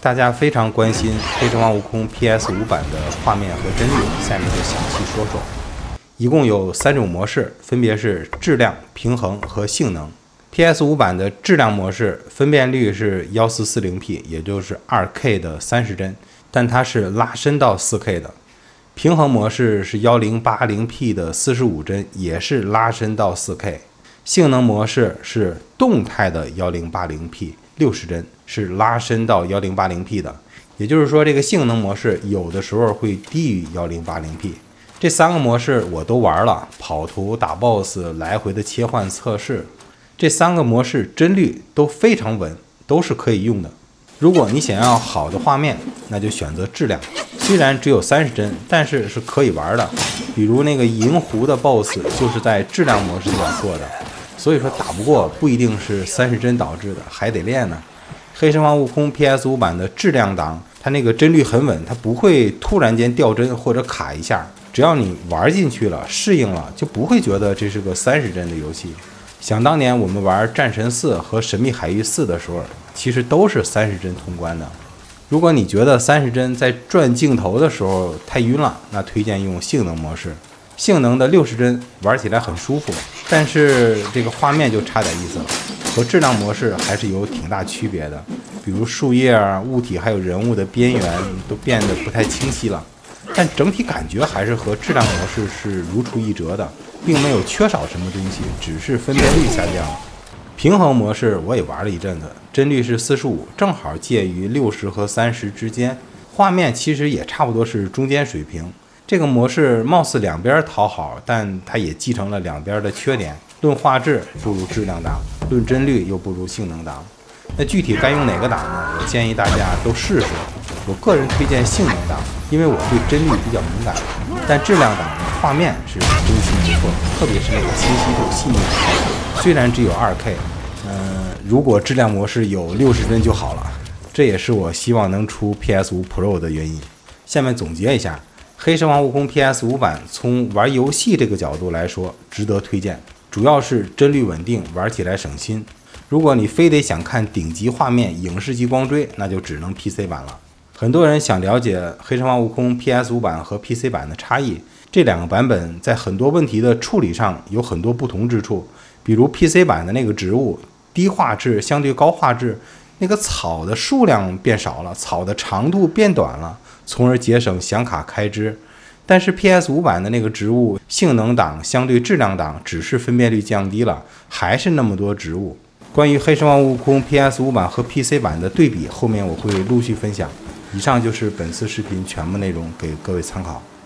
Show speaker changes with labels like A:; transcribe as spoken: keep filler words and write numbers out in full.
A: 大家非常关心《黑神话：悟空》P S 五 版的画面和帧率，下面就详细说说。一共有三种模式，分别是质量、平衡和性能。P S 五 版的质量模式分辨率是一四四零 P， 也就是 二 K 的三十帧，但它是拉伸到 四 K 的。平衡模式是一零八零 P 的四十五帧，也是拉伸到 四 K。性能模式是动态的一零八零 P， 六十帧，是拉伸到一零八零 P 的。也就是说，这个性能模式有的时候会低于一零八零 P。这三个模式我都玩了，跑图、打 boss、来回的切换测试，这三个模式帧率都非常稳，都是可以用的。如果你想要好的画面，那就选择质量，虽然只有三十帧，但是是可以玩的。比如那个银狐的 boss 就是在质量模式下做的，所以说打不过不一定是三十帧导致的，还得练呢。黑神话悟空 P S 五 版的质量档，它那个帧率很稳，它不会突然间掉帧或者卡一下。只要你玩进去了，适应了，就不会觉得这是个三十帧的游戏。想当年我们玩战神四和神秘海域四的时候，其实都是三十帧通关的。如果你觉得三十帧在转镜头的时候太晕了，那推荐用性能模式。性能的六十帧玩起来很舒服，但是这个画面就差点意思了，和质量模式还是有挺大区别的。比如树叶啊、物体还有人物的边缘都变得不太清晰了。但整体感觉还是和质量模式是如出一辙的，并没有缺少什么东西，只是分辨率下降了。平衡模式我也玩了一阵子，帧率是四十五，正好介于六十和三十之间，画面其实也差不多是中间水平。这个模式貌似两边讨好，但它也继承了两边的缺点，论画质不如质量档，论帧率又不如性能档。那具体该用哪个档呢？我建议大家都试试。我个人推荐性能档，因为我对帧率比较敏感，但质量档的画面是真心不错，特别是那个清晰度、细腻度。虽然只有 二 K， 呃，如果质量模式有六十帧就好了。这也是我希望能出 P S 五 Pro 的原因。下面总结一下，黑神话悟空 P S 五 版从玩游戏这个角度来说，值得推荐，主要是帧率稳定，玩起来省心。如果你非得想看顶级画面、影视级光追，那就只能 P C 版了。很多人想了解黑神话悟空 P S 五 版和 P C 版的差异，这两个版本在很多问题的处理上有很多不同之处。比如 P C 版的那个植物低画质相对高画质，那个草的数量变少了，草的长度变短了，从而节省显卡开支。但是 P S 五 版的那个植物性能档相对质量档只是分辨率降低了，还是那么多植物。关于黑神话悟空 P S 五 版和 P C 版的对比，后面我会陆续分享。以上就是本次视频全部内容，给各位参考。